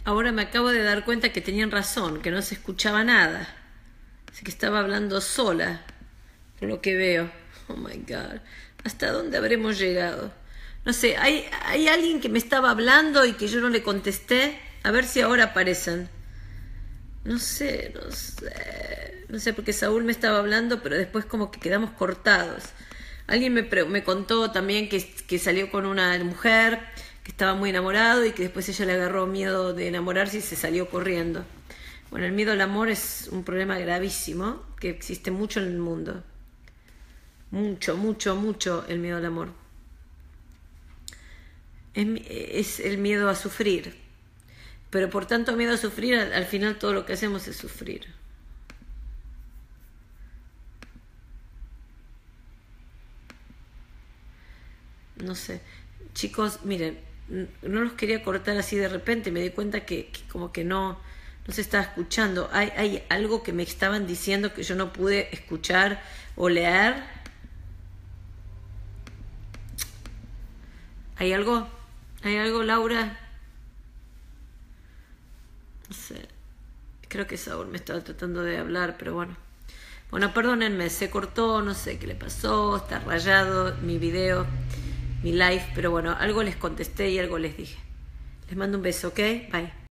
ahora me acabo de dar cuenta que tenían razón, que no se escuchaba nada. Así que estaba hablando sola, por lo que veo. Oh my God. ¿Hasta dónde habremos llegado? No sé, hay alguien que me estaba hablando y que yo no le contesté. A ver si ahora aparecen. No sé. No sé, porque Saúl me estaba hablando, pero después como que quedamos cortados. Alguien me contó también que salió con una mujer, que estaba muy enamorado y que después ella le agarró miedo de enamorarse y se salió corriendo. Bueno, el miedo al amor es un problema gravísimo que existe mucho en el mundo. Mucho el miedo al amor. Es el miedo a sufrir. Pero por tanto miedo a sufrir, al final todo lo que hacemos es sufrir. No sé. Chicos, miren, no los quería cortar así de repente, me di cuenta que como que no se estaba escuchando. Hay algo que me estaban diciendo que yo no pude escuchar o leer. ¿Hay algo? ¿Hay algo, Laura? No sé. Creo que Saúl me estaba tratando de hablar, pero bueno. Bueno, perdónenme, se cortó, no sé qué le pasó, está rayado mi video, mi live, pero bueno, algo les contesté y algo les dije. Les mando un beso, ¿ok? Bye.